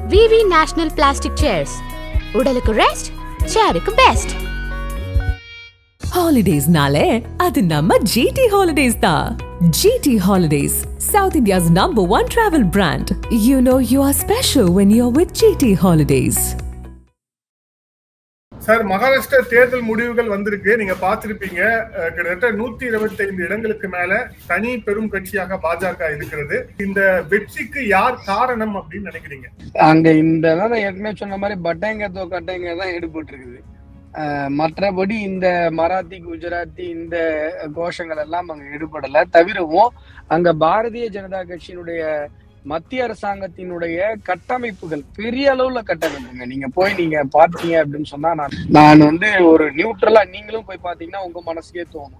VV National Plastic Chairs. உடலுக்கு rest, சேருக்கு best. Holidays nale adu namma GT Holidays da. GT Holidays, South India's #1 travel brand. You know you are special when you're with GT Holidays. Sir, Maharashtra தேர்தல் முடிவுகள் வந்திருக்கு. நீங்க பார்த்திருப்பீங்க. கிட்டத்தட்ட 125 இடங்களுக்கு மேல தனி பெரும் கட்சியாக பாஜக இருக்கிறது. இந்த வெற்றிக்கு யார் காரணம் அப்படின்னு நினைக்கிறீங்க? அங்க இந்த ஏற்கனவே சொன்ன மாதிரி பட்டேங்க கட்டைங்க தான் ஈடுபட்டு இருக்குது. மற்றபடி இந்த மராத்தி, குஜராத்தி இந்த கோஷங்கள் எல்லாம் அங்க ஈடுபடல. தவிரவும் அங்க பாரதிய ஜனதா கட்சியினுடைய மத்திய அரசாங்கத்தினுடைய கட்டமைப்புகள் பெரிய அளவுல கட்டமைப்புங்க. நீங்க போய் நீங்க பார்த்தீங்க அப்படின்னு சொன்னா, நான் ஒரு நியூட்ரலா நீங்களும் போய் பாத்தீங்கன்னா உங்க மனசுக்கே தோணும்.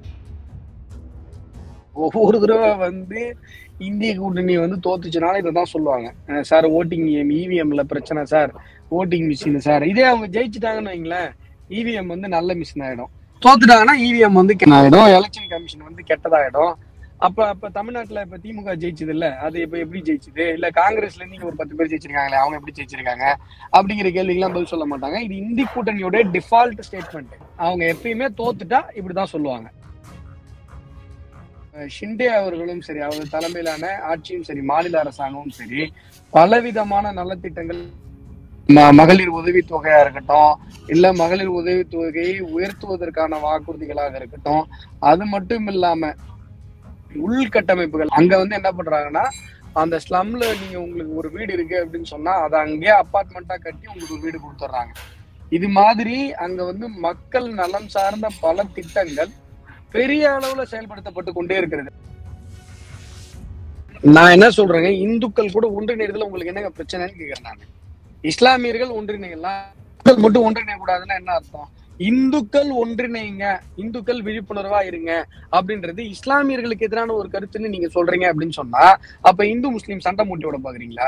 ஒவ்வொரு தடவை இந்திய கூட்டணி தோத்துச்சுனால இதான் சொல்லுவாங்க, சார் ஓட்டிங் இவிஎம்ல பிரச்சனை சார், ஓட்டிங் மிஷின் சார். இதே அவங்க ஜெயிச்சுட்டாங்கன்னு வைங்களேன், இவிஎம் நல்ல மிஷின் ஆயிடும். தோத்துட்டாங்கன்னா இவிஎம் ஆயிடும், எலெக்ஷன் கமிஷன் கெட்டதாயிடும். அப்ப தமிழ்நாட்டுல இப்ப திமுக ஜெயிச்சது இல்ல, அது இப்ப எப்படி ஜெயிச்சது, இல்ல காங்கிரஸ்ல இருந்து ஒரு 10 பேர் ஜெயிச்சிருக்காங்களே அவங்க எப்படி ஜெயிச்சிருக்காங்க அப்படிங்கிற கேள்விக்கெல்லாம் பதில் சொல்ல மாட்டாங்க. இது இந்தி கூட்டணியோட டிஃபால்ட் ஸ்டேட்மெண்ட். அவங்க எப்பயுமே தோத்துட்டா இப்படிதான் சொல்லுவாங்க. ஷிண்டே அவர்களும் சரி, அவர் தலைமையிலான ஆட்சியும் சரி, மாநில அரசாங்கமும் சரி, பலவிதமான நலத்திட்டங்கள், மகளிர் உதவித்தொகையா இருக்கட்டும், இல்ல மகளிர் உதவித்தொகையை உயர்த்துவதற்கான வாக்குறுதிகளாக இருக்கட்டும், அது மட்டும் இல்லாம உள்கட்டமைப்புகள் அங்க என்ன பண்றாங்கன்னா, அந்த ஸ்லம்ல நீங்க உங்களுக்கு ஒரு வீடு இருக்கு அப்படின்னு சொன்னா அதை அங்கேயே அப்பார்ட்மெண்டா கட்டி உங்களுக்கு ஒரு வீடு கொடுத்துட்றாங்க. இது மாதிரி அங்க மக்கள் நலம் சார்ந்த பல திட்டங்கள் பெரிய அளவுல செயல்படுத்தப்பட்டு கொண்டே இருக்கிறது. நான் என்ன சொல்றேங்க, இந்துக்கள் கூட ஒன்றிணைறதுல உங்களுக்கு என்னங்க பிரச்சனைன்னு கேக்குறேன் நான். இஸ்லாமியர்கள் ஒன்றிணைலாம், மட்டும் ஒன்றிணைய கூடாதுன்னா என்ன அர்த்தம்? இந்துக்கள் ஒன்றிணைங்க, இந்துக்கள் விழிப்புணர்வா இருங்க அப்படின்றது இஸ்லாமியர்களுக்கு எதிரான ஒரு கருத்துன்னு நீங்க சொல்றீங்க அப்படின்னு சொன்னா, அப்ப இந்து முஸ்லீம் சண்டை மூட்டி விட பாக்குறீங்களா?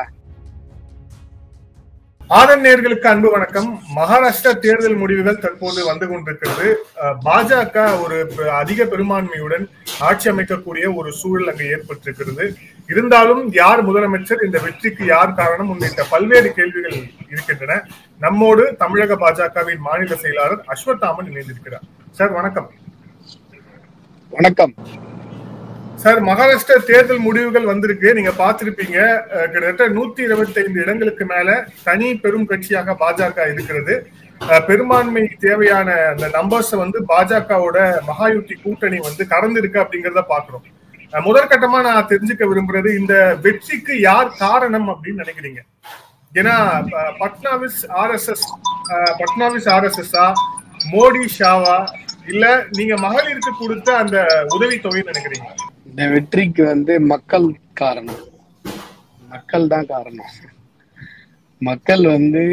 ஆதன் நேயர்களுக்கு அன்பு வணக்கம். மகாராஷ்டிரா தேர்தல் முடிவுகள் தற்போது வந்து கொண்டிருக்கிறது. பாஜக ஒரு அதிக பெரும்பான்மையுடன் ஆட்சி அமைக்கக்கூடிய ஒரு சூழல் அங்கு ஏற்பட்டிருக்கிறது. இருந்தாலும் யார் முதலமைச்சர், இந்த வெற்றிக்கு யார் காரணம் உள்ளிட்ட பல்வேறு கேள்விகள் இருக்கின்றன. நம்மோடு தமிழக பாஜகவின் மாநில செயலாளர் அஸ்வத்தாமன் இணைந்திருக்கிறார். சார் வணக்கம். வணக்கம் சார், மகாராஷ்டிரா தேர்தல் முடிவுகள் வந்திருக்கு. நீங்க பார்த்திருப்பீங்க. கிட்டத்தட்ட 125 இடங்களுக்கு மேல தனி பெரும் கட்சியாக பாஜக இருக்கிறது. பெரும்பான்மை தேவையான அந்த நம்பர்ஸ் பாஜகவோட மகாயுத்தி கூட்டணி கடந்திருக்கு அப்படிங்கிறத பாக்குறோம். முதற்கட்டமா நான் தெரிஞ்சுக்க விரும்புறது, இந்த வெற்றிக்கு யார் காரணம் அப்படின்னு நினைக்கிறீங்க? ஏன்னா பட்னாவிஸ் ஆர்எஸ்எஸ்ஆ, மோடி ஷாவா, இல்ல நீங்க மகளிருக்கு கொடுத்த அந்த உதவித்தொகை நினைக்கிறீங்க? இந்த வெற்றிக்கு மக்கள் காரணம், மக்கள் தான் காரணம். மக்கள்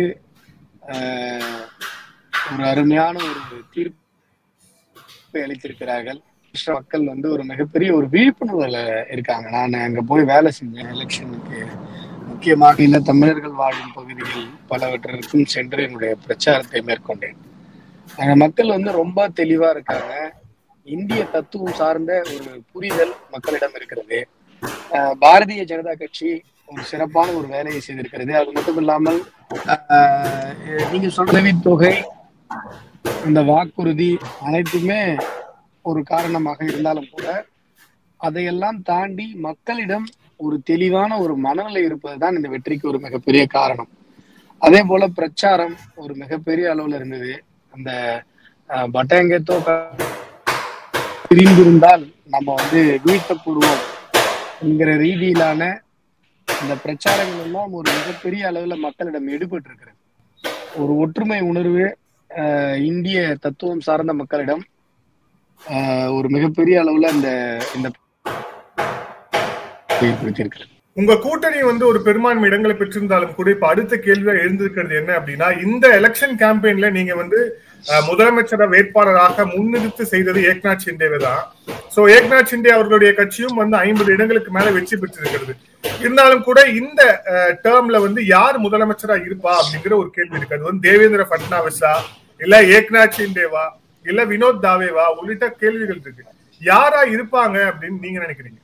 ஒரு அருமையான ஒரு தீர்ப்பை அளித்திருக்கிறார்கள். மக்கள் ஒரு மிகப்பெரிய ஒரு விழிப்புணர்வுல இருக்காங்க. நான் அங்க போய் வேலை செஞ்சேன். எலெக்ஷனுக்கு முக்கியமாக இல்ல தமிழர்கள் வாழும் பகுதிகள் பலவற்றிற்கும் சென்று என்னுடைய பிரச்சாரத்தை மேற்கொண்டேன். அங்க மக்கள் ரொம்ப தெளிவா இருக்காங்க. இந்திய தத்துவம் சார்ந்த ஒரு புரிதல் மக்களிடம் இருக்கிறது. பாரதிய ஜனதா கட்சி ஒரு சிறப்பான ஒரு வேலையை செய்திருக்கிறது. அது மட்டும் இல்லாமல் நீங்க சொல்ற தொகை, இந்த வாக்குறுதி அனைத்துமே ஒரு காரணமாக இருந்தாலும் கூட அதையெல்லாம் தாண்டி மக்களிடம் ஒரு தெளிவான ஒரு மனநிலை இருப்பதுதான் இந்த வெற்றிக்கு ஒரு மிகப்பெரிய காரணம். அதே போல பிரச்சாரம் ஒரு மிகப்பெரிய அளவுல இருந்தது. அந்த பட்டேங்கத்தோ பிரிந்திருந்தால் நம்ம வீழ்த்தப்படுவோம் என்கிற ரீதியிலான இந்த பிரச்சாரங்கள் எல்லாம் ஒரு மிகப்பெரிய அளவுல மக்களிடம் ஈடுபட்டு இருக்கிறது. ஒரு ஒற்றுமை உணர்வு இந்திய தத்துவம் சார்ந்த மக்களிடம் ஒரு மிகப்பெரிய அளவுல இந்த ஏற்படுத்தியிருக்கிறது. உங்க கூட்டணி ஒரு பெரும்பான்மை இடங்களை பெற்றிருந்தாலும் கூட இப்ப அடுத்த கேள்வியா எழுந்திருக்கிறது என்ன அப்படின்னா, இந்த எலெக்ஷன் கேம்பெயின்ல நீங்க முதலமைச்சர வேட்பாளராக முன்னிறுத்து செய்தது ஏக்நாத் ஷிண்டேவை தான். சோ ஏக்நாத் ஷிண்டே அவர்களுடைய கட்சியும் 50 இடங்களுக்கு மேல வெற்றி பெற்றிருக்கிறது. இருந்தாலும் கூட இந்த டேர்ம்ல யார் முதலமைச்சரா இருப்பா அப்படிங்கிற ஒரு கேள்வி இருக்கு. அது தேவேந்திர பட்னாவிஸா, இல்ல ஏக்நாத் ஷிண்டேவா, இல்ல வினோத் தாவேவா உள்ளிட்ட கேள்விகள் இருக்கு. யாரா இருப்பாங்க அப்படின்னு நீங்க நினைக்கிறீங்க?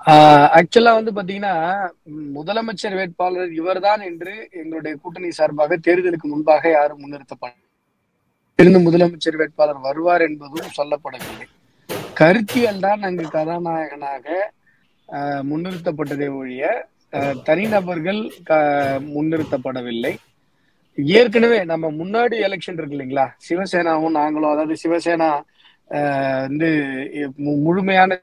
ஆக்சுவலா வந்து பாத்தீங்கன்னா, முதலமைச்சர் வேட்பாளர் இவர்தான் என்று எங்களுடைய கூட்டணி சார்பாக தேர்தலுக்கு முன்பாக யாரும் முன்னிறுத்தப்பட்ட முதலமைச்சர் வேட்பாளர் வருவார் என்பதும் சொல்லப்படவில்லை. கருத்தியல் தான் அங்கு கதாநாயகனாக முன்னிறுத்தப்பட்டதை ஒழிய தனிநபர்கள் முன்னிறுத்தப்படவில்லை. ஏற்கனவே நம்ம முன்னாடி எலெக்ஷன் இருக்கு இல்லைங்களா, சிவசேனாவும் நாங்களும், அதாவது சிவசேனா வந்து முழுமையான,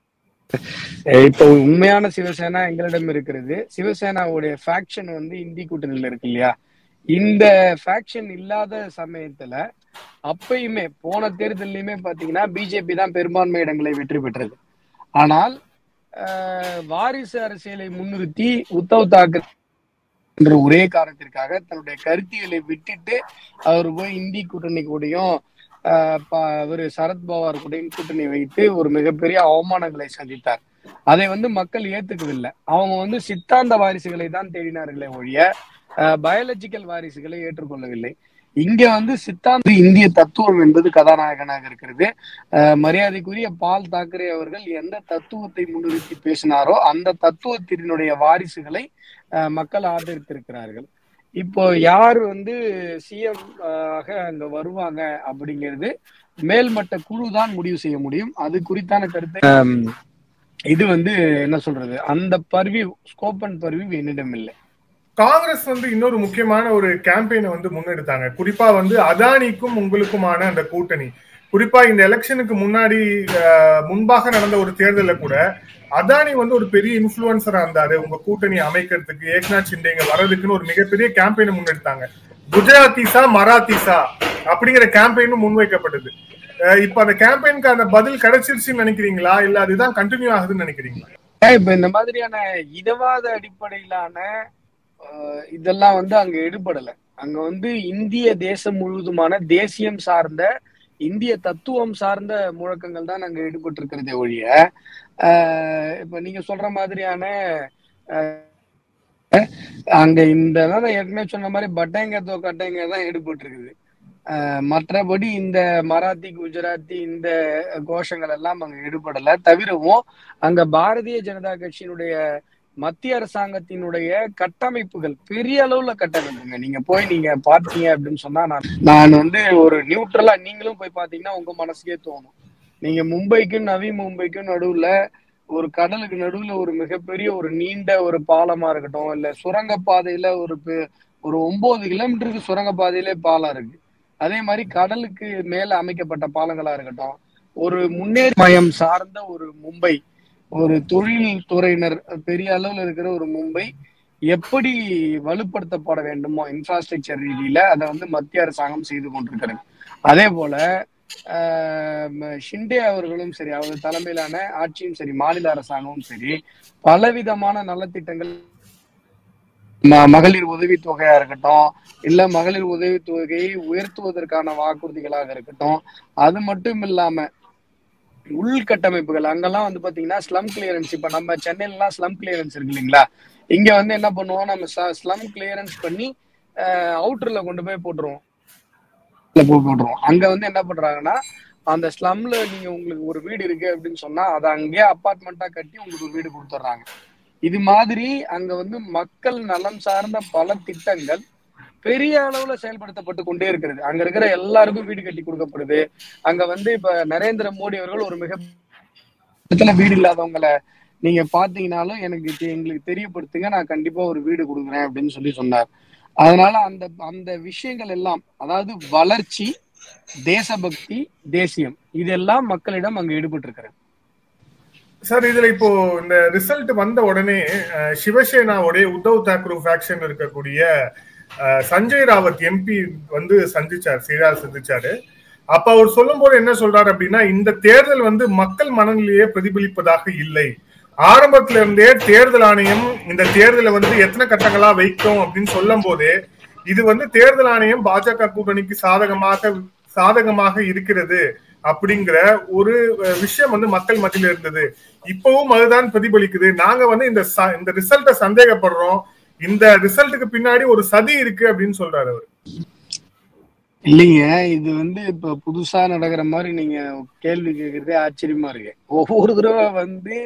இப்போ உண்மையான சிவசேனா எங்களிடம் இருக்கிறது. சிவசேனாவுடைய ஃபேக்ஷன் வந்து இந்தி கூட்டணியில இருக்கு இல்லையா, இந்த ஃபேக்ஷன் இல்லாத சமயத்துல அப்பயுமே போன தேர்தலையுமே பாத்தீங்கன்னா பிஜேபி தான் பெரும்பான்மை இடங்களை வெற்றி பெற்றது. ஆனால் வாரிசு அரசியலை முன்னிறுத்தி உத்தவ் தாக்கரே என்ற ஒரே காரணத்திற்காக தன்னுடைய கருத்தியலை விட்டுட்டு அவர் போய் இந்தி கூட்டணி கூடயும் அவரு சரத்பவார் கூடயும் கூட்டணி வைத்து ஒரு மிகப்பெரிய அவமானங்களை சந்தித்தார். அதை வந்து மக்கள் ஏத்துக்கவில்லை. அவங்க வந்து சித்தாந்த வாரிசுகளை தான் தேடினார்களே ஒழிய பயாலஜிக்கல் வாரிசுகளை ஏற்றுக்கொள்ளவில்லை. இங்க வந்து சித்தாந்த இந்திய தத்துவம் என்பது கதாநாயகனாக இருக்கிறது. மரியாதைக்குரிய பால் தாக்கரே அவர்கள் எந்த தத்துவத்தை முன்னிறுத்தி பேசினாரோ அந்த தத்துவத்தினுடைய வாரிசுகளை மக்கள் ஆதரித்திருக்கிறார்கள். இப்போ யார் வந்து சிஎம் ஆக அங்க வருவாங்க அப்படிங்கிறது மேல்மட்ட குழு தான் முடிவு செய்ய முடியும். அது குறித்தான கருத்தை இது வந்து என்ன சொல்றது, அந்த பர்வியூ, ஸ்கோப் அண்ட் பர்வியூ என்னிடம் இல்லை. காங்கிரஸ் வந்து இன்னொரு முக்கியமான ஒரு கேம்பெயினை வந்து முன்னெடுத்தாங்க. குறிப்பா வந்து அதானிக்கும் உங்களுக்குமான அந்த கூட்டணி. குறிப்பா இந்த எலெக்ஷனுக்கு முன்பாக நடந்த ஒரு தேர்தல கூட அதானி வந்து ஒரு பெரிய இன்ஃபுளுசரா இருந்தாரு உங்க கூட்டணி அமைக்கிறதுக்கு, ஏக்நாத் ஷிண்டே இங்க வர்றதுக்குன்னு ஒரு மிகப்பெரிய கேம்பெயினை முன்னெடுத்தாங்க. குஜராத்திசா மராத்திசா அப்படிங்கிற கேம்பெயினும் முன்வைக்கப்பட்டது. இப்ப அந்த கேம்பெயினுக்கு அந்த பதில் கிடைச்சிருச்சுன்னு நினைக்கிறீங்களா, இல்ல அதுதான் கண்டினியூ ஆகுதுன்னு நினைக்கிறீங்களா? இப்ப இந்த மாதிரியான இனவாத அடிப்படையிலான இதெல்லாம் வந்து அங்க எடுபடல. அங்க வந்து இந்திய தேசம் முழுவதுமான தேசியம் சார்ந்த இந்திய தத்துவம் சார்ந்த முழக்கங்கள் தான் அங்க ஈடுபட்டு இருக்கிறதே ஒழிய இப்ப நீங்க சொல்ற மாதிரியான அங்க இந்த ஏற்கனவே சொன்ன மாதிரி பட்டேங்க தோ கட்டேங்க தான் ஈடுபட்டு இருக்குது. மற்றபடி இந்த மராத்தி குஜராத்தி இந்த கோஷங்கள் எல்லாம் அங்க ஈடுபடல. தவிரவும் அங்க பாரதிய ஜனதா கட்சியினுடைய மத்திய அரசாங்கத்தினுடைய கட்டமைப்புகள் பெரிய அளவுல கட்டமைப்புங்க. நீங்க போய் நீங்க பார்த்தீங்க அப்படின்னு சொன்னா, நான் வந்து ஒரு நியூட்ரலா நீங்களும் போய் பாத்தீங்கன்னா உங்க மனசுக்கே தோணும். நீங்க மும்பைக்கும் நவி மும்பைக்கும் நடுவுல ஒரு கடலுக்கு நடுவுல ஒரு மிகப்பெரிய ஒரு நீண்ட ஒரு பாலமா இருக்கட்டும், இல்ல சுரங்கப்பாதையில ஒரு 9 கிலோமீட்டருக்கு சுரங்கப்பாதையிலே பாலம் இருக்கு. அதே மாதிரி கடலுக்கு மேல அமைக்கப்பட்ட பாலங்களா இருக்கட்டும், ஒரு முன்னேற்றம் சார்ந்த ஒரு மும்பை, ஒரு தொழில் துறையினர் பெரிய அளவில் இருக்கிற ஒரு மும்பை எப்படி வலுப்படுத்தப்பட வேண்டுமோ இன்ஃப்ராஸ்ட்ரக்சர் ரீதியில அதை வந்து மத்திய அரசாங்கம் செய்து கொண்டிருக்கிறது. அதே போல ஷிண்டே அவர்களும் சரி, அவர் தலைமையிலான ஆட்சியும் சரி, மாநில அரசாங்கமும் சரி, பலவிதமான நலத்திட்டங்கள், மகளிர் உதவித்தொகையா இருக்கட்டும், இல்ல மகளிர் உதவித்தொகையை உயர்த்துவதற்கான வாக்குறுதிகளாக இருக்கட்டும், அது மட்டும் இல்லாம உள்கட்டமைப்புகள் அங்கெல்லாம் வந்து பாத்தீங்கன்னா ஸ்லம் கிளியரன்ஸ், இப்ப நம்ம சென்னையில எல்லாம் ஸ்லம் கிளியரன்ஸ் இருக்கு இல்லைங்களா, இங்க வந்து என்ன பண்ணுவோம், நம்ம ஸ்லம் கிளியரன்ஸ் பண்ணி அவுட்டர்ல கொண்டு போய் போட்டுருவோம். அங்க வந்து என்ன பண்றாங்கன்னா, அந்த ஸ்லம்ல நீங்க உங்களுக்கு ஒரு வீடு இருக்கு அப்படின்னு சொன்னா அதை அங்கேயே அப்பார்ட்மெண்டா கட்டி உங்களுக்கு ஒரு வீடு கொடுத்துட்றாங்க. இது மாதிரி அங்க வந்து மக்கள் நலம் சார்ந்த பல திட்டங்கள் பெரிய அளவுல செயல்படுத்தப்பட்டு கொண்டே இருக்கிறது. அங்க இருக்கிற எல்லாருக்கும் வீடு கட்டி கொடுக்கப்படுது. அங்க வந்து இப்ப நரேந்திர மோடி அவர்கள் ஒரு மிக வீடு இல்லாதவங்களை நீங்க பாத்தீங்கன்னாலும் எங்களுக்கு தெரியப்படுத்துங்க, நான் கண்டிப்பா ஒரு வீடு கொடுக்குறேன் அப்படின்னு சொன்னார். அதனால அந்த விஷயங்கள் எல்லாம், அதாவது வளர்ச்சி, தேசபக்தி, தேசியம், இதெல்லாம் மக்களிடம் அங்க ஈடுபட்டு இருக்கிறது. சார், இதுல இப்போ இந்த ரிசல்ட் வந்த உடனே சிவசேனாவுடைய உத்தவ் தாக்கரே ஃபேக்ஷன் இருக்கக்கூடிய சஞ்சய் ராவத் எம்பி வந்து சந்திச்சாரு. அப்ப அவர் சொல்லும் போது என்ன சொல்றாரு அப்படின்னா, இந்த தேர்தல் வந்து மக்கள் மனநிலையே பிரதிபலிப்பதாக இல்லை. ஆரம்பத்துல இருந்தே தேர்தல் ஆணையம் இந்த தேர்தலை வந்து எத்தனை கட்டங்களா வைக்கும் அப்படின்னு சொல்லும் போதே இது வந்து தேர்தல் ஆணையம் பாஜக கூட்டணிக்கு சாதகமாக இருக்கிறது அப்படிங்கிற ஒரு விஷயம் வந்து மக்கள் மத்தியில இருந்தது. இப்பவும் அதுதான் பிரதிபலிக்குது. நாங்க வந்து இந்த ரிசல்ட்டை சந்தேகப்படுறோம், இந்த ரிசல்ட்டுக்கு பின்னாடி ஒரு சதி இருக்கு அப்படின்னு சொல்றாரு அவர். இல்லைங்க, இது வந்து இப்ப புதுசா நடக்கிற மாதிரி நீங்க கேள்வி கேட்கறதே ஆச்சரியமா இருக்கு. ஒவ்வொரு தடவை வந்து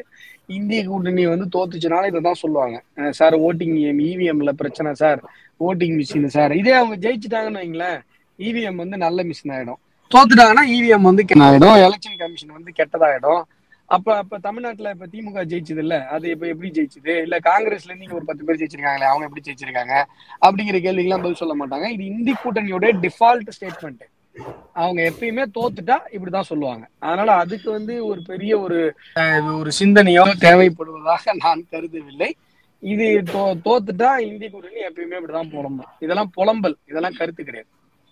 இந்திய கூட்டணி வந்து தோத்துச்சுனால இதைதான் சொல்லுவாங்க. சார் ஓட்டிங் இவிஎம்ல பிரச்சனை சார், ஓட்டிங் மிஷின் சார். இதே அவங்க ஜெயிச்சுட்டாங்கன்னு வைங்களேன், இவிஎம் வந்து நல்ல மிஷின் ஆயிடும். தோத்துட்டாங்கன்னா இவிஎம் வந்து ஆயிடும், எலெக்ஷன் கமிஷன் வந்து கெட்டதாயிடும். அப்ப தமிழ்நாட்டுல இப்ப திமுக ஜெயிச்சது இல்ல, அது இப்ப எப்படி ஜெயிச்சுது? இல்ல காங்கிரஸ்ல இருந்து ஒரு 10 பேர் ஜெயிச்சிருக்காங்களே, அவங்க எப்படி ஜெயிச்சிருக்காங்க அப்படிங்கிற கேள்விக்கெல்லாம் பதில் சொல்ல மாட்டாங்க. இது இந்தி கூட்டணியோட டிஃபால்ட் ஸ்டேட்மெண்ட். அவங்க எப்பயுமே தோத்துட்டா இப்படிதான் சொல்லுவாங்க. அதனால அதுக்கு வந்து ஒரு பெரிய ஒரு சிந்தனையோ தேவைப்படுவதாக நான் கருதவில்லை. இது தோத்துட்டா இந்திய கூட்டணி எப்பயுமே இப்படிதான் புலம்பும். இதெல்லாம் புலம்பல், இதெல்லாம் கருத்து கிடையாது.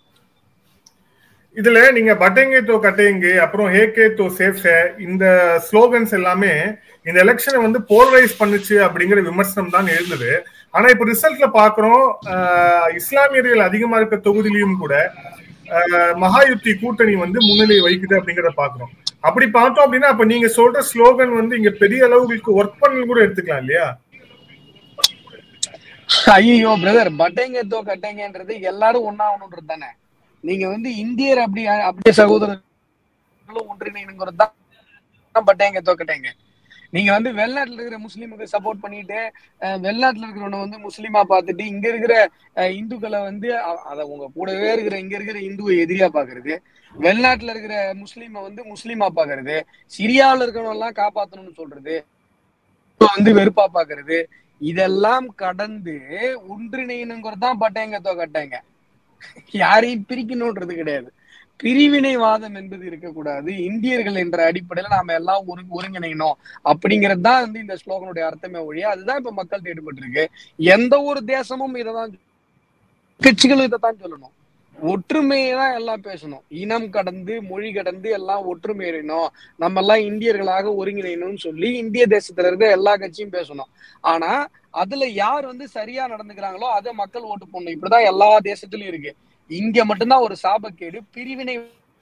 இதுல நீங்க பட்டேங்கே தோ கட்டேங்கே, அப்புறம் ஹேகே தோ சேஃப் இந்த ஸ்லோகன்ஸ் எல்லாமே இந்த எலெக்ஷனை வந்து போலரைஸ் பண்ணுச்சு அப்படிங்கிற விமர்சனம் தான் எழுந்தது. ஆனா இப்ப ரிசல்ட்ல பாக்குறோம், இஸ்லாமியர்கள் அதிகமா இருக்க தொகுதியிலையும் கூட மகாயுத்தி கூட்டணி வந்து முன்னிலை வகிக்குது அப்படிங்கறத பாக்குறோம். அப்படி பார்த்தோம் அப்படின்னா அப்ப நீங்க சொல்ற ஸ்லோகன் வந்து இங்க பெரிய அளவுக்கு ஒர்க் பண்ண கூட எடுத்துக்கலாம் இல்லையா? ஐயோ பிரதர், பட்டேங்க தோ கட்டேங்கன்றது எல்லாரும் ஒன்னாகணும்ன்றது தானே. நீங்க வந்து இந்தியர் அப்படியே சகோதரர்களும் ஒன்றிணைங்கிறது தான் பட்டேங்க தோ கட்டேங்க. நீங்க வந்து வெளிநாட்டுல இருக்கிற முஸ்லீமுக்கு சப்போர்ட் பண்ணிட்டு, வெளிநாட்டுல இருக்கிறவனை வந்து முஸ்லீமா பார்த்துட்டு, இங்க இருக்கிற இந்துக்களை வந்து அதை உங்க கூடவே இருக்கிற இங்க இருக்கிற இந்துவை எதிரியா பாக்குறது, வெளிநாட்டுல இருக்கிற முஸ்லீமை வந்து முஸ்லீமா பாக்குறது, சிரியாவில் இருக்கிறவங்க எல்லாம் காப்பாத்தணும்னு சொல்றது, வந்து வெறுப்பா பாக்குறது, இதெல்லாம் கடந்து ஒன்றிணைங்கிறது தான் பட்டேங்க தோ கட்டேங்க. யாரையும் பிரிக்கணும்ன்றது கிடையாது. பிரிவினைவாதம் என்பது இருக்கக்கூடாது. இந்தியர்கள் என்ற அடிப்படையில நாம எல்லாம் ஒருங்கிணைக்கணும் அப்படிங்கிறது தான் வந்து இந்த ஸ்லோகனுடைய அர்த்தமே ஒழிய அதுதான் இப்ப மக்கள் ஈடுபட்டு இருக்கு. எந்த ஒரு தேசமும் இதைதான், கட்சிகளும் இதைத்தான் சொல்லணும். ஒற்றுமையை தான் எல்லாம் பேசணும். இனம் கடந்து மொழி கடந்து எல்லாம் ஒற்றுமையிடணும், நம்ம எல்லாம் இந்தியர்களாக ஒருங்கிணைக்கணும்னு சொல்லி இந்திய தேசத்துல இருக்க எல்லா கட்சியும் பேசணும். ஆனா அதுல யார் வந்து சரியா நடந்துக்கிறாங்களோ அதை மக்கள் ஓட்டு போடணும். இப்படிதான் எல்லா தேசத்திலயும் இருக்கு. இங்க மட்டும்தான் ஒரு சாபக்கேடு, பிரிவினை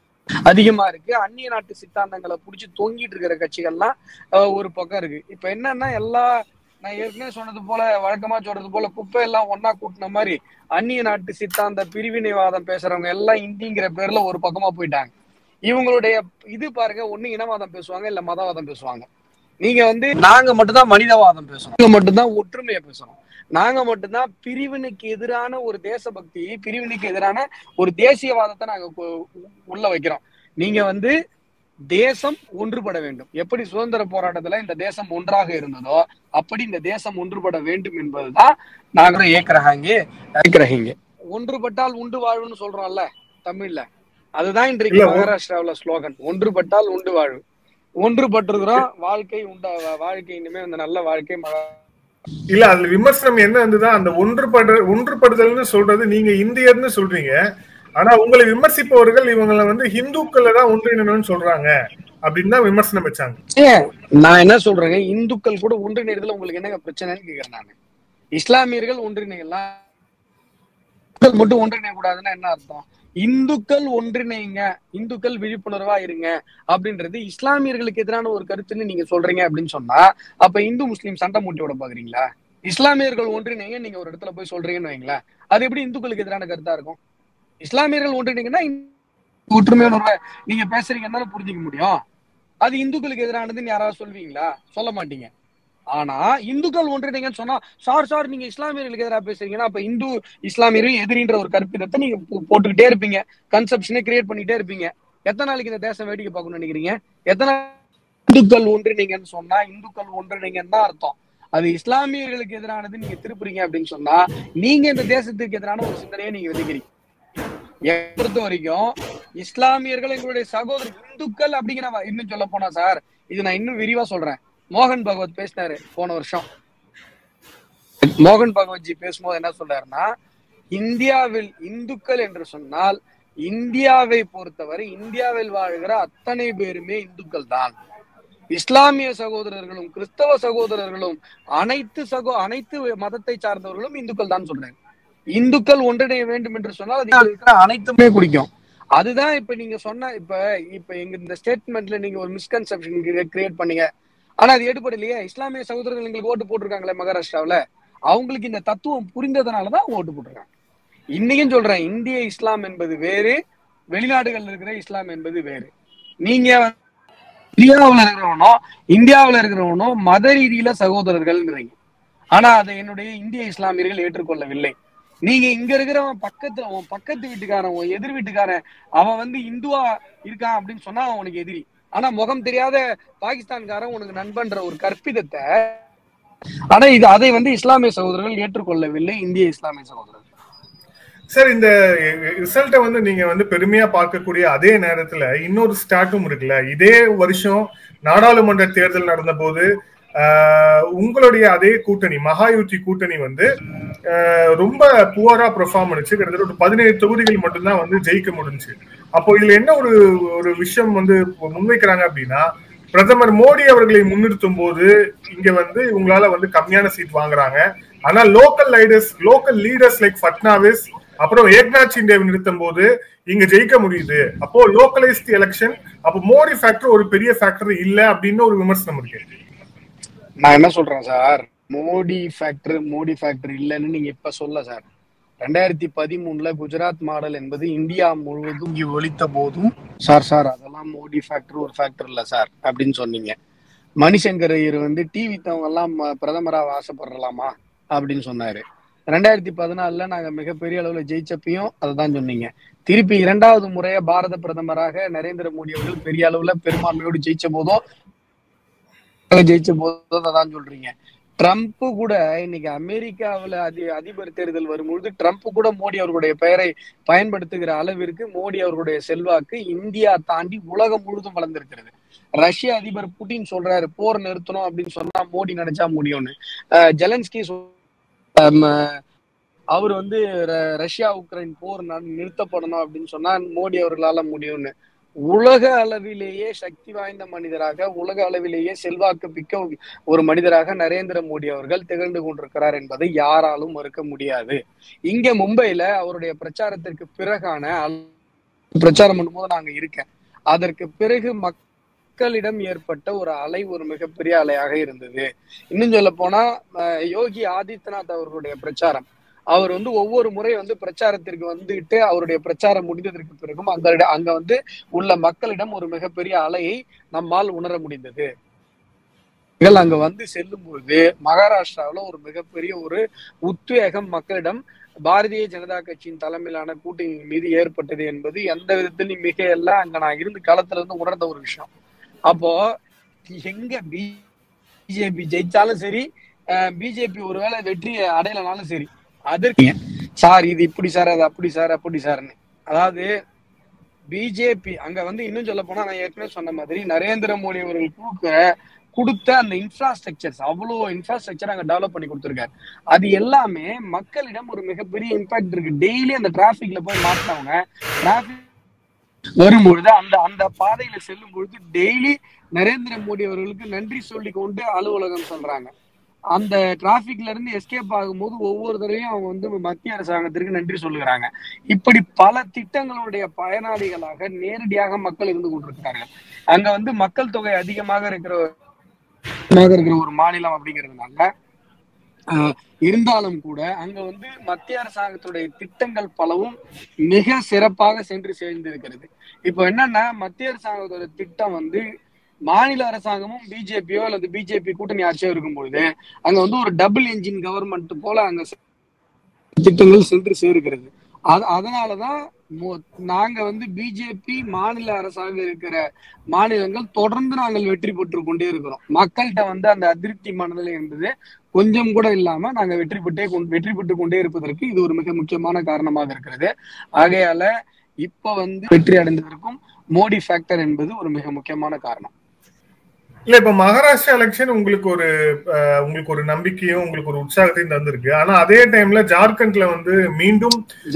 அதிகமா இருக்கு. அந்நிய நாட்டு சித்தாந்தங்களை புடிச்சு தொங்கிட்டு இருக்கிற கட்சிகள்லாம் ஒரு பக்கம் இருக்கு. இப்ப என்னன்னா நான் ஏற்கனவே சொன்னது போல, வழக்கமா சொல்றது போல, குப்பை எல்லாம் ஒன்னா கூட்டின மாதிரி அந்நிய நாட்டு சித்தாந்த பிரிவினைவாதம் பேசுறவங்க எல்லாம் இந்திங்கிற பேர்ல ஒரு பக்கமா போயிட்டாங்க. இவங்களுடைய இது பாருங்க, ஒண்ணு இனவாதம் பேசுவாங்க, இல்ல மதவாதம் பேசுவாங்க. நீங்க வந்து நாங்க மட்டும்தான் மனிதவாதம் பேசுறோம், நாங்க மட்டும்தான் ஒற்றுமையை பேசுறோம், நாங்க மட்டும்தான் பிரிவினைக்கு எதிரான ஒரு தேசபக்தி, பிரிவினைக்கு எதிரான ஒரு தேசியவாதத்தை நாங்க உள்ள வைக்கிறோம். நீங்க வந்து தேசம் ஒன்றுபட வேண்டும். எப்படி சுதந்திர போராட்டத்துல இந்த தேசம் ஒன்றாக இருந்ததோ அப்படி இந்த தேசம் ஒன்றுபட வேண்டும் என்பதுதான் நாங்களும் ஏற்கிறீங்க. ஒன்றுபட்டால் உண்டு வாழ்வுன்னு சொல்றோம்ல தமிழ்ல, அதுதான் இன்றைக்கு மகாராஷ்டிராவில ஸ்லோகன். ஒன்றுபட்டால் உண்டு வாழ்வு. ஒன்றுபட்டிருக்கிறோம், வாழ்க்கை இனிமே அந்த நல்ல வாழ்க்கை. இல்ல, அதுல விமர்சனம் என்ன இருந்துதான், அந்த ஒன்றுபடுதல்னு சொல்றது நீங்க இந்தியர்னு சொல்றீங்க, ஆனா உங்களை விமர்சிப்பவர்கள் இவங்களை வந்து ஹிந்துக்களை தான் ஒன்றிணைன்னு சொல்றாங்க அப்படின்னு தான் விமர்சனம் வச்சாங்க. நான் என்ன சொல்றேங்க, இந்துக்கள் கூட ஒன்றிணைறதுல உங்களுக்கு என்ன பிரச்சனைன்னு கேக்குறேன் நானு. இஸ்லாமியர்கள் ஒன்றிணைலாம், மட்டும் ஒன்றிணைய கூடாதுன்னா என்ன அர்த்தம்? இந்துக்கள் ஒன்றிணைங்க, இந்துக்கள் விழிப்புணர்வா இருங்க அப்படின்றது இஸ்லாமியர்களுக்கு எதிரான ஒரு கருத்துன்னு நீங்க சொல்றீங்க அப்படின்னு சொன்னா, அப்ப இந்து முஸ்லீம் சண்டை மூட்டி விட பாக்குறீங்களா? இஸ்லாமியர்கள் ஒன்றிணைங்க நீங்க ஒரு இடத்துல போய் சொல்றீங்கன்னு வைங்களேன், அது எப்படி இந்துக்களுக்கு எதிரான கருத்தா இருக்கும்? இஸ்லாமியர்கள் ஒன்றிணைங்கன்னா ஒற்றுமையான நீங்க பேசுறீங்கன்னு புரிஞ்சுக்க முடியும். அது இந்துக்களுக்கு எதிரானதுன்னு யாராவது சொல்வீங்களா? சொல்ல மாட்டீங்க. ஆனா இந்துக்கள் ஒன்றிணைங்கன்னு சொன்னா, சார் நீங்க இஸ்லாமியர்களுக்கு எதிராக பேசுறீங்கன்னா அப்ப இந்து இஸ்லாமியர்கள் எதிரின்ற ஒரு கற்பிதத்தை நீங்க போட்டுக்கிட்டே இருப்பீங்க, கன்செப்ஷனை கிரியேட் பண்ணிட்டே இருப்பீங்க. எத்தனை நாளைக்கு இந்த தேசம் வேடிக்கை பார்க்கணும்னு நினைக்கிறீங்க? எத்தனை இந்துக்கள் ஒன்றிணைங்கன்னு சொன்னா இந்துக்கள் ஒன்றிணைங்கன்னு தான் அர்த்தம். அது இஸ்லாமியர்களுக்கு எதிரானது நீங்க திருப்புறீங்க அப்படின்னு சொன்னா நீங்க இந்த தேசத்துக்கு எதிரான ஒரு சிந்தனையை நீங்க விதைக்கிறீங்க. பொறுத்த வரைக்கும் இஸ்லாமியர்கள் எங்களுடைய சகோதரர், இந்துக்கள் அப்படிங்கிற இன்னும் சொல்ல போனா சார், இது நான் இன்னும் விரிவா சொல்றேன். மோகன் பகவத் பேசினாரு போன வருஷம். மோகன் பகவத்ஜி பேசும்போது என்ன சொல்றாருன்னா, இந்தியாவில் இந்துக்கள் என்று சொன்னால் இந்தியாவை பொறுத்தவரை இந்தியாவில் வாழ்கிற அத்தனை பேருமே இந்துக்கள் தான். இஸ்லாமிய சகோதரர்களும் கிறிஸ்தவ சகோதரர்களும் அனைத்து மதத்தை சார்ந்தவர்களும் இந்துக்கள் தான் சொல்றாங்க. இந்துக்கள் ஒன்றிணைய வேண்டும் என்று சொன்னால் அது அனைத்துமே குடிக்கும். அதுதான் இப்ப நீங்க சொன்ன இப்ப எங்க இந்த ஸ்டேட்மெண்ட்ல நீங்க ஒரு மிஸ்கன்செப்ஷன் கிரியேட் பண்ணீங்க. ஆனா அது ஏற்படலையே. இஸ்லாமிய சகோதரர்கள் எங்களுக்கு ஓட்டு போட்டிருக்காங்களே மகாராஷ்டிராவில, அவங்களுக்கு இந்த தத்துவம் புரிந்ததுனாலதான் ஓட்டு போட்டிருக்காங்க. இன்னைக்கும் சொல்றேன், இந்திய இஸ்லாம் என்பது வேறு, வெளிநாடுகள் இருக்கிற இஸ்லாம் என்பது வேறு. நீங்க இந்தியாவுல இருக்கிறவனும் இந்தியாவுல இருக்கிறவனும் மத ரீதியில சகோதரர்கள்ன்றீங்க. ஆனா அதை என்னுடைய இந்திய இஸ்லாமியர்கள் ஏற்றுக்கொள்ளவில்லை. நீங்க இங்க இருக்கிறவன் உன் பக்கத்து வீட்டுக்காரன், உன் எதிர் வீட்டுக்காரன், அவன் வந்து இந்துவா இருக்கான் அப்படின்னு சொன்னா அவன் உனக்கு எதிரி. ஆனா முகம் தெரியாத பாகிஸ்தான்காரன் உனக்கு நண்பன்ற ஒரு கற்பிதத்தை, ஆனா அதை வந்து இஸ்லாமிய சகோதரர்கள் ஏற்றுக்கொள்ளவில்லை, இந்திய இஸ்லாமிய சகோதரர்கள். சார், இந்த ரிசல்ட்டை வந்து நீங்க வந்து பெருமையா பார்க்கக்கூடிய அதே நேரத்துல இன்னொரு ஸ்டாட்டும் இருக்குல்ல. இதே வருஷம் நாடாளுமன்ற தேர்தல் நடந்த போது உங்களுடைய அதே கூட்டணி, மகாயுத்தி கூட்டணி வந்து ரொம்ப புவரா பெர்ஃபார்ம் பண்ணுச்சு. கிட்டத்தட்ட ஒரு 17 தொகுதிகள் மட்டும்தான் வந்து ஜெயிக்க முடிஞ்சு. அப்போ இதுல என்ன ஒரு விஷயம் வந்து முன்வைக்கிறாங்க அப்படின்னா, பிரதமர் மோடி அவர்களை முன்னிறுத்தும் போது இங்க வந்து உங்களால வந்து கம்மியான சீட் வாங்குறாங்க. ஆனா லோக்கல் லீடர்ஸ் லைக் ஃபட்னாவிஸ் அப்புறம் ஏக்நாத் ஷிண்டேவை நிறுத்தும் போது இங்க ஜெயிக்க முடியுது. அப்போ லோக்கலைஸ்ட் எலெக்ஷன், அப்போ மோடி ஃபேக்டர் ஒரு பெரிய ஃபேக்டர் இல்ல அப்படின்னு ஒரு விமர்சனம் இருக்கு. நான் என்ன சொல்றேன் சார், மோடி ஃபேக்டர் இல்லைன்னு நீங்க இப்ப சொல்ல சார். 2013 குஜராத் மாடல் என்பது இந்தியா முழுவதும் ஒழித்த போதும் சார் அதெல்லாம் மோடி ஃபேக்டர் ஒரு ஃபேக்டர் இல்ல சார் அப்படின்னு சொன்னீங்க. மணிசங்கர் ஐயர் வந்து டிவி தவங்க எல்லாம் பிரதமராக ஆசைப்படலாமா அப்படின்னு சொன்னாரு. 2014 நாங்க மிகப்பெரிய அளவுல ஜெயிச்சப்பையும் அதைதான் சொன்னீங்க. திருப்பி 2வது முறையா பாரத பிரதமராக நரேந்திர மோடி அவர்கள் பெரிய அளவுல பெரும்பான்மையோடு ஜெயிச்ச போதும் அதான் சொல்றீங்க. ட்ரம்ப் கூட இன்னைக்கு அமெரிக்காவில் அதிபர் தேர்தல் வரும்பொழுது ட்ரம்ப் கூட மோடி அவர்களுடைய பெயரை பயன்படுத்துகிற அளவிற்கு மோடி அவர்களுடைய செல்வாக்கு இந்தியா தாண்டி உலகம் முழுதும் வளர்ந்திருக்கிறது. ரஷ்ய அதிபர் புட்டின் சொல்றாரு போர் நிறுத்தணும் அப்படின்னு சொன்னா மோடி நினைச்சா முடியும்னு. ஜெலன்ஸ்கி அவர் வந்து ரஷ்யா உக்ரைன் போர் நிறுத்தப்படணும் அப்படின்னு சொன்னா மோடி அவர்களால முடியும்னு. உலக அளவிலேயே சக்தி வாய்ந்த மனிதராக, உலக அளவிலேயே செல்வாக்கு மிக்க ஒரு மனிதராக நரேந்திர மோடி அவர்கள் திகழ்ந்து கொண்டிருக்கிறார் என்பதை யாராலும் மறுக்க முடியாது. இங்க மும்பையில அவருடைய பிரச்சாரத்திற்கு பிறகான பிரச்சாரம் பண்ணும்போது நாங்க இருக்கேன். அதற்கு பிறகு மக்களிடம் ஏற்பட்ட ஒரு அலை ஒரு மிகப்பெரிய அலையாக இருந்தது. இன்னும் சொல்ல போனா யோகி ஆதித்யநாத் அவர்களுடைய பிரச்சாரம், அவர் வந்து ஒவ்வொரு முறை வந்து பிரச்சாரத்திற்கு வந்துட்டு அவருடைய பிரச்சாரம் முடிந்ததற்கு பிறகும் அங்க வந்து உள்ள மக்களிடம் ஒரு மிகப்பெரிய அலையை நம்மால் உணர முடிந்தது. அங்க வந்து செல்லும் பொழுது மகாராஷ்டிராவில ஒரு மிகப்பெரிய ஒரு உத்வேகம் மக்களிடம் பாரதிய ஜனதா கட்சியின் தலைமையிலான கூட்டணி மீது ஏற்பட்டது என்பது எந்த விதத்திலும் மிக எல்லாம் அங்க நான் இருந்து காலத்துல இருந்து உணர்ந்த ஒரு விஷயம். அப்போ எங்க பிஜேபி ஜெயிச்சாலும் சரி, பிஜேபி ஒருவேளை வெற்றி அடையலனாலும் சரி, அதற்கு சார் இது இப்படி சார், அது அப்படி சார்னு, அதாவது பிஜேபி அங்க வந்து இன்னும் சொல்ல போனா நான் ஏற்கனவே சொன்ன மாதிரி நரேந்திர மோடி அவர்கள் கொடுத்த அந்த இன்ஃப்ராஸ்ட்ரக்சர்ஸ், அவ்வளோ இன்ஃப்ராஸ்ட்ரக்சர் அங்க டெவலப் பண்ணி கொடுத்துருக்காரு. அது எல்லாமே மக்களிடம் ஒரு மிகப்பெரிய இம்பாக்ட் இருக்கு. டெய்லி அந்த டிராபிக்ல போய் மாட்டினவங்க டிராபிக் வரும்பொழுது அந்த பாதையில செல்லும் பொழுது டெய்லி நரேந்திர மோடி அவர்களுக்கு நன்றி சொல்லி கொண்டு அலுவலகம் சொல்றாங்க. அந்த டிராபிக்ல இருந்து எஸ்கேப் ஆகும்போது ஒவ்வொரு தடவையும் அவங்க வந்து மத்திய அரசாங்கத்திற்கு நன்றி சொல்லுகிறாங்க. இப்படி பல திட்டங்களுடைய பயனாளிகளாக நேரடியாக மக்கள் இருந்து கொண்டிருக்கிறார்கள். அங்க வந்து மக்கள் தொகை அதிகமாக இருக்கிற ஒரு மாநிலம் அப்படிங்கிறதுனால இருந்தாலும் கூட அங்க வந்து மத்திய அரசாங்கத்துடைய திட்டங்கள் பலவும் மிக சிறப்பாக சென்று சேர்ந்திருக்கிறது. இப்போ என்னன்னா மத்திய அரசாங்கத்தோட திட்டம் வந்து மாநில அரசாங்கமும் பிஜேபியோ அல்லது பிஜேபி கூட்டணி ஆட்சியோ இருக்கும்பொழுது அங்க வந்து ஒரு டபுள் என்ஜின் கவர்மெண்ட் போல அங்க திட்டங்கள் சென்று சேர்க்கிறது. அதனாலதான் நாங்க வந்து பிஜேபி மாநில அரசாங்க இருக்கிற மாநிலங்கள் தொடர்ந்து நாங்கள் வெற்றி பெற்று கொண்டே இருக்கிறோம். மக்கள்கிட்ட வந்து அந்த அதிருப்தி மனநிலை என்பது கொஞ்சம் கூட இல்லாம நாங்க வெற்றி பெற்று கொண்டே இருப்பதற்கு இது ஒரு மிக முக்கியமான காரணமாக இருக்கிறது. ஆகையால இப்ப வந்து வெற்றி அடைந்ததற்கும் மோடி ஃபேக்டர் என்பது ஒரு மிக முக்கியமான காரணம். இல்ல, இப்ப மகாராஷ்டிரா எலெக்ஷன் உங்களுக்கு ஒரு நம்பிக்கையும் உங்களுக்கு ஒரு உற்சாகத்தையும் தந்திருக்கு. ஆனா அதே டைம்ல ஜார்க்கண்ட்ல வந்து மீண்டும்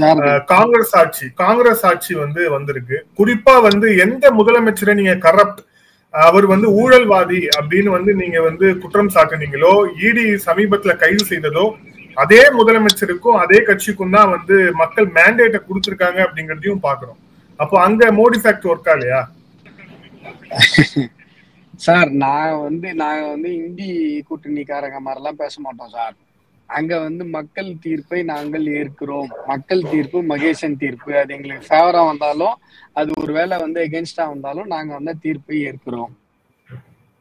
காங்கிரஸ் ஆட்சி வந்து வந்திருக்கு. குறிப்பா வந்து எந்த முதலமைச்சரை நீங்க கரப்ட், அவர் வந்து ஊழல்வாதி அப்படின்னு வந்து நீங்க வந்து குற்றம் சாட்டுனீங்களோ, இடி சமீபத்துல கைது செய்ததோ, அதே முதலமைச்சருக்கும் அதே கட்சிக்கும் தான் வந்து மக்கள் மேண்டேட்டை கொடுத்திருக்காங்க அப்படிங்கறதையும் பாக்குறோம். அப்போ அங்க மோடி ஃபேக்டர் ஒர்க்கா இல்லையா சார்? நாங்க வந்து இந்தி கூட்டணிக்காரங்க மாதிரிலாம் பேச மாட்டோம் சார். அங்க வந்து மக்கள் தீர்ப்பை நாங்கள் ஏற்கிறோம். மக்கள் தீர்ப்பு, மகேசன் தீர்ப்பு, அது எங்களுக்கு ஃபேவரா வந்தாலும் அது ஒருவேளை வந்து எகென்ஸ்டா வந்தாலும் நாங்க வந்து தீர்ப்பை ஏற்கிறோம்.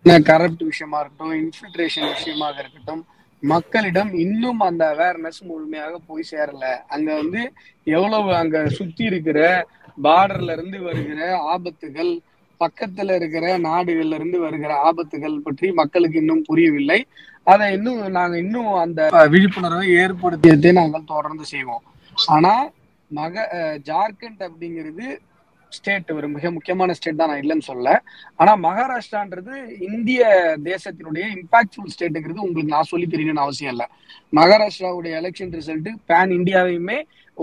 கரப்ட் விஷயமா இருக்கட்டும், இன்ஃபில்ட்ரேஷன் விஷயமாக இருக்கட்டும், மக்களிடம் இன்னும் அந்த அவேர்னஸ் முழுமையாக போய் சேரல. அங்க வந்து எவ்வளவு அங்க சுத்தி இருக்கிற பார்டர்ல இருந்து வருகிற ஆபத்துகள், பக்கத்துல இருக்கிற நாடுகள்ல இருந்து வருகிற ஆபத்துகள் பற்றி மக்களுக்கு இன்னும் புரியவில்லை. அதை நாங்க இன்னும் அந்த விழிப்புணர்வை ஏற்படுத்தியதை நாங்கள் தொடர்ந்து செய்வோம். ஆனா ஜார்க்கண்ட் அப்படிங்கிறது ஸ்டேட் ஒரு மிக முக்கியமான ஸ்டேட் தான், நான் இல்லைன்னு சொல்ல. ஆனா மகாராஷ்டிரான்றது இந்திய தேசத்தினுடைய இம்பாக்ட்ஃபுல் ஸ்டேட்டுங்கிறது உங்களுக்கு நான் சொல்லி தெரியணும்னு அவசியம் இல்லை. மகாராஷ்டிராவுடைய எலெக்ஷன் ரிசல்ட் பேன் இந்தியாவையுமே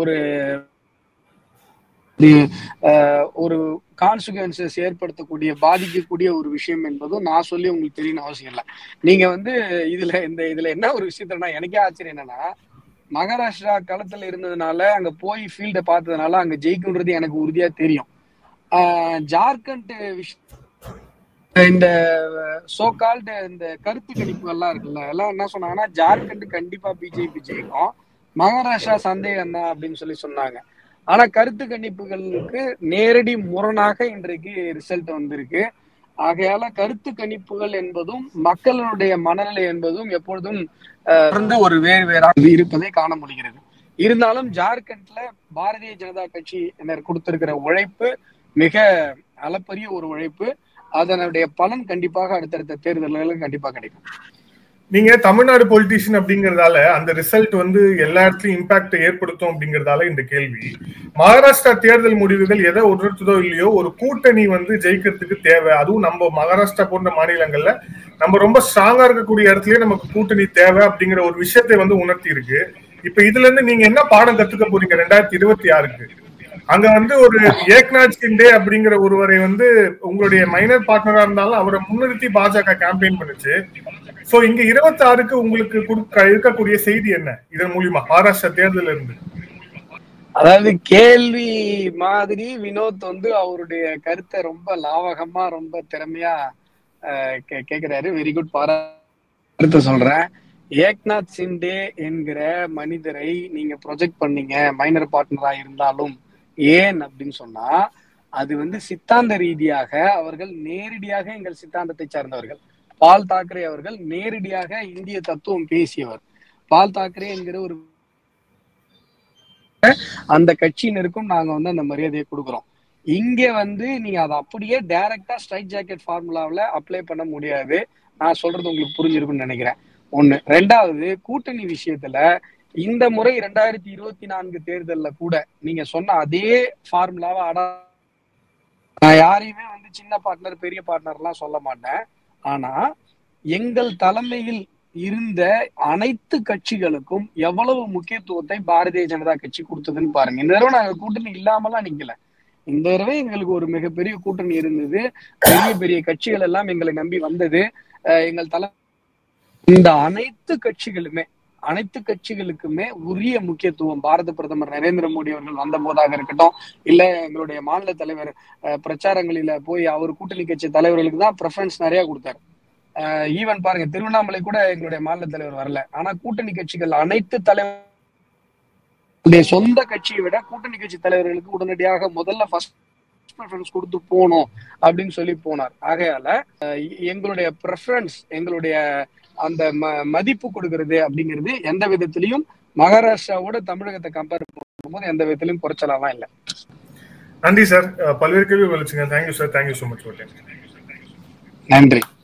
ஒரு கான்சிக்வன்சஸ் ஏற்படுத்தக்கூடிய பாதிக்கக்கூடிய ஒரு விஷயம் என்பதும் நான் சொல்லி உங்களுக்கு தெரியணும் அவசியம் இல்லை. நீங்க வந்து இதுல என்ன ஒரு விஷயத்துல எனக்கே ஆச்சரியம் என்னன்னா, மகாராஷ்டிரா களத்துல இருந்ததுனால அங்க போய் ஃபீல்ட பார்த்ததுனால அங்க ஜெயிக்கும்ன்றது எனக்கு உறுதியா தெரியும். ஜார்க்கண்ட் இந்த சோகால்டு இந்த கருத்து கணிப்புகள்லாம் இருக்குல்ல, எல்லாம் என்ன சொன்னாங்கன்னா ஜார்க்கண்ட் கண்டிப்பா பிஜேபி ஜெயிக்கும், மகாராஷ்டிரா சந்தேகம் தான் அப்படின்னு சொல்லி சொன்னாங்க. ஆனா கருத்து கணிப்புகளுக்கு நேரடி முரணாக இன்றைக்கு ரிசல்ட் வந்திருக்கு. ஆகையால கருத்து கணிப்புகள் என்பதும் மக்களுடைய மனநிலை என்பதும் எப்பொழுதும் ஒரு வேறாக இருப்பதை காண முடிகிறது. இருந்தாலும் ஜார்க்கண்ட்ல பாரதிய ஜனதா கட்சி கொடுத்திருக்கிற உழைப்பு மிக அளப்பரிய ஒரு உழைப்பு. அதனுடைய பலன் கண்டிப்பாக அடுத்தடுத்த தேர்தல்களுக்கு கண்டிப்பா கிடைக்கும். நீங்க தமிழ்நாடு பொலிட்டீஷியன் அப்படிங்கறதால அந்த ரிசல்ட் வந்து எல்லா இடத்துலயும் இம்பாக்ட் ஏற்படுத்தும் அப்படிங்கறதால இந்த கேள்வி. மகாராஷ்டிரா தேர்தல் முடிவுகள் எதை உணர்த்துதோ இல்லையோ, ஒரு கூட்டணி வந்து ஜெயிக்கிறதுக்கு தேவை. அதுவும் நம்ம மகாராஷ்டிரா போன்ற மாநிலங்கள்ல நம்ம ரொம்ப ஸ்ட்ராங்கா இருக்கக்கூடிய இடத்துலயே நமக்கு கூட்டணி தேவை அப்படிங்கிற ஒரு விஷயத்தை வந்து உணர்த்தி இருக்கு. இப்ப இதுல இருந்து நீங்க என்ன பாடம் கத்துக்க போறீங்க 2026க்கு? அங்க வந்து ஒரு ஏக்நாத் ஷிண்டே அப்படிங்கிற ஒருவரை வந்து உங்களுடைய மைனர் பார்ட்னரா இருந்தாலும் அவரை முன்னிறுத்தி பாஜக கேம்பெயின் பண்ணுச்சு. சோ இங்க 26க்கு உங்களுக்கு இருக்கக்கூடிய செய்தி என்ன இதன் மூலியமா மகாராஷ்டிரா தேர்தல் இருந்து? அதாவது கேள்வி மாதிரி வினோத் வந்து அவருடைய கருத்தை ரொம்ப லாவகமா ரொம்ப திறமையா கேக்குறாரு. வெரி குட், கருத்தை சொல்றேன். ஏக்நாத் ஷிண்டே என்கிற மனிதரை நீங்க ப்ரொஜெக்ட் பண்ணீங்க மைனர் பார்ட்னரா இருந்தாலும். ஏன் அப்படின்னு சொன்னா, அது வந்து சித்தாந்த ரீதியாக அவர்கள் நேரடியாக எங்கள் சித்தாந்தத்தை சார்ந்தவர்கள். பால் தாக்கரே அவர்கள் நேரடியாக இந்திய தத்துவம் பேசியவர். பால் தாக்கரே என்கிற ஒரு அந்த கட்சியினருக்கும் நாங்க வந்து அந்த மரியாதையை கொடுக்குறோம். இங்க வந்து நீங்க அதை அப்படியே டைரக்டா ஸ்ட்ரைட் ஜாக்கெட் ஃபார்முலாவில அப்ளை பண்ண முடியாது. நான் சொல்றது உங்களுக்கு புரிஞ்சிருக்கும்னு நினைக்கிறேன். ஒண்ணு. ரெண்டாவது, கூட்டணி விஷயத்துல இந்த முறை 2024 தேர்தல்ல கூட நீங்க சொன்ன அதே ஃபார்முலாவை நான் யாரையுமே வந்து சின்ன பார்ட்னர் பெரிய பார்ட்னர் எல்லாம் சொல்ல மாட்டேன். ஆனா எங்கள் தலைமையில் இருந்த அனைத்து கட்சிகளுக்கும் எவ்வளவு முக்கியத்துவத்தை பாரதிய ஜனதா கட்சி கொடுத்ததுன்னு பாருங்க. இந்த தடவை நாங்க கூட்டணி இல்லாமலாம் நிக்கல. இந்த தடவை எங்களுக்கு ஒரு மிகப்பெரிய கூட்டணி இருந்தது. பெரிய பெரிய கட்சிகள் எல்லாம் எங்களை நம்பி வந்தது. எங்கள் இந்த அனைத்து கட்சிகளுக்குமே உரிய முக்கியத்துவம் பாரத பிரதமர் நரேந்திர மோடி அவர்கள் வந்த போதாக இருக்கட்டும், இல்ல எங்களுடைய மாநில தலைவர் பிரச்சாரங்களில போய் அவர் கூட்டணி கட்சி தலைவர்களுக்கு தான் ப்ரெஃபரன்ஸ் நிறைய கொடுத்தாரு. ஈவன் பாருங்க, திருவண்ணாமலை கூட எங்களுடைய மாநில தலைவர் வரல. ஆனா கூட்டணி கட்சிகள் அனைத்து தலைவருடைய சொந்த கட்சியை விட கூட்டணி கட்சி தலைவர்களுக்கு உடனடியாக முதல்ல ஃபர்ஸ்ட் ப்ரெஃபரன்ஸ் கொடுத்து போகணும் அப்படின்னு சொல்லி போனார். ஆகையால எங்களுடைய ப்ரெஃபரன்ஸ், எங்களுடைய அந்த மதிப்பு கொடுக்கறது அப்படிங்கிறது எந்த விதத்திலையும் மகாராஷ்டிராவோட தமிழகத்தை கம்பேர் பண்ணும்போது எந்த விதத்திலையும் குறைச்சலாம் இல்லை. நன்றி சார், பல்வேறு கேள்வி வலிச்சுங்க. Thank you sir, thank you so much. நன்றி.